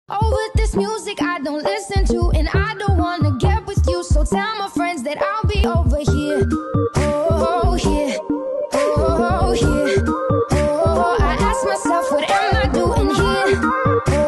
Over this music I don't listen to, and I don't wanna get with you. So tell my friends that I'll be over here. Oh, here. Oh, here. Oh, I ask myself, what am I doing here?